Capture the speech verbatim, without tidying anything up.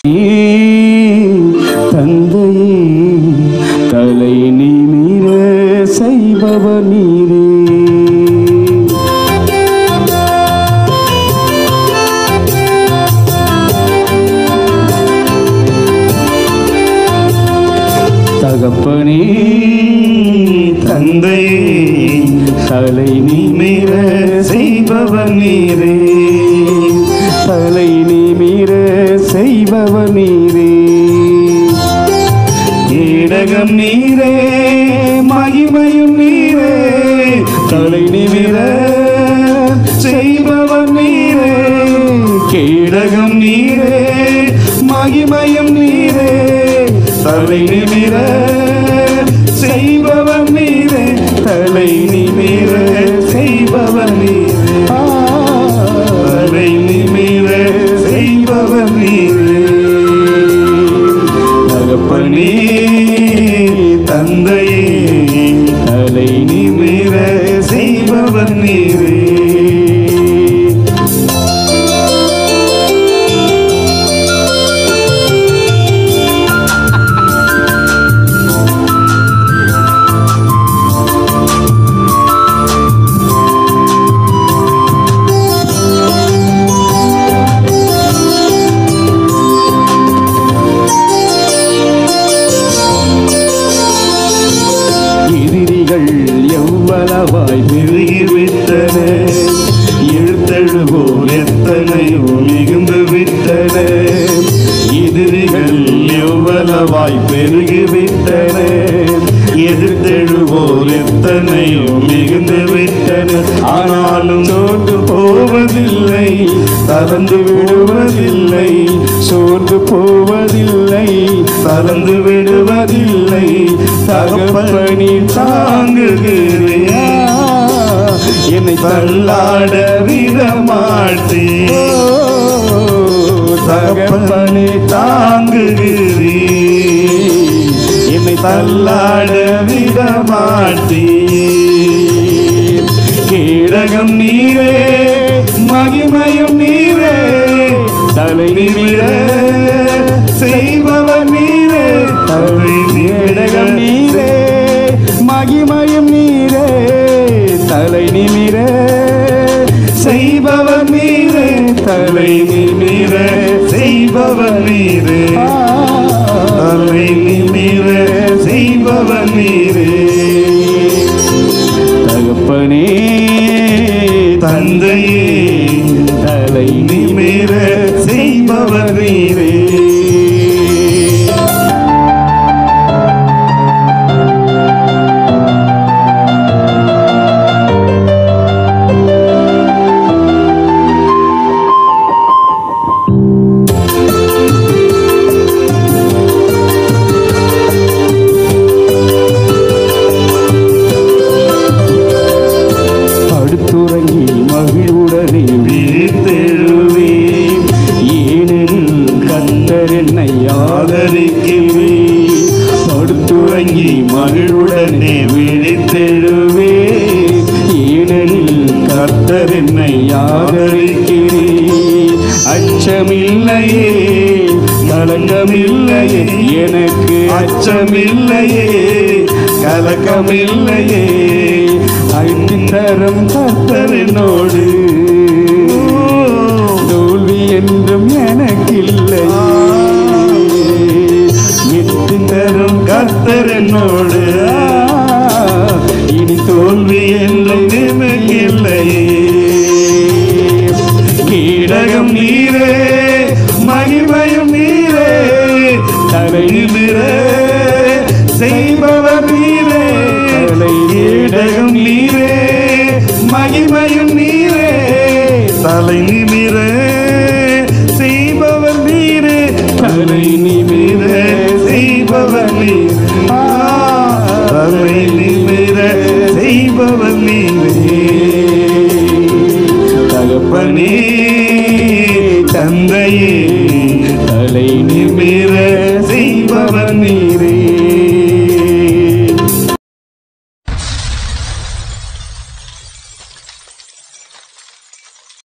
தந்தையே தலை நிமிர செய்பவர் நீரே. தகப்பனே தந்தையே தலை நிமிர செய்பவர் நீரே. தலை நிமிர செய்பவர் நீரே. கேடகம் நீரே மகிமையும் நீரே. தலை நிமிர செய்பவர் நீரே. கேடகம் நீரே மகிமையும் நீரே. தலை நிமிர செய்பவர் நீரே. தலை நிமிர செய்பவர் நீரே. தலை நிமிர செய்பவர் நீரே. தகப்பனே தந்தையே தலை நிமிர செய்பவர் நீரே. எவ்வளவாய் பெருகிவிட்டன. எழுத்தழுவோர் எத்தனையோ மிகுந்து விட்டன. எதிரிகள் எவ்வளவாய் பெருகிவிட்டன. எதிர்த்தெழுவோர் எத்தனையோ மிகுந்து விட்டன. ஆனாலும் சோர்ந்து போவதில்லை, தளர்ந்து விடுவதில்லை. சோர்ந்து போவதில்லை, தளர்ந்து விடுவதில்லை. தகப்பனே தாங்குகிறேன், என்னை தள்ளாட விடமாட்டேன். தகப்பனே தாங்குகிறேன், என்னை தள்ளாட விடமாட்டேன். கேடகம் நீரே மகிமையும் நீரே. தலை நிமிர செய்பவர் நீரே. தலை கேடகம் நீரே மகிமையும் நீரே. தலை நிமிர செய்பவர் நீரே. தலை நிமிர செய்பவர் நீரே. தலை நிமிர செய்பவர் நீரே. தகப்பனே தந்தையே தலை நிமிர செய்பவர் நீரே. படுத்துறங்கி மகிழ்வுடனே விழித்தெழுவேன், ஏனெனில் கர்த்தர் என்னை ஆதரிக்கிறேன். படுத்துறங்கி மகிழ்வுடனே விழித்தெழுவேன், ஏனெனில் கர்த்தர் என்னை ஆதரிக்கிறேன். அச்சமில்லையே கலங்கமில்லையே எனக்கு, அச்சமில்லையே கலக்கமில்லையே. ஐந்தரம் கர்த்தர் என்னோடு, தோல்வி என்றும் எனக்கில்லை. தரும் கர்த்தர் என்னோடு, இனி தோல்வி என்றும் நினைக்கில்லையே. கீழகம் நீரே மகிமையும் நீரே. தலை நிமிர செய்பவர் நீரே. கீழகம் நீரே மகிமையும் நீரே. தலை நிமிர செய்பவர் நீரே. தலை நிமிர செய்பவர் நீரே. தலை நிமிர செய்பவர் நீரே. தகப்பனே தந்தையே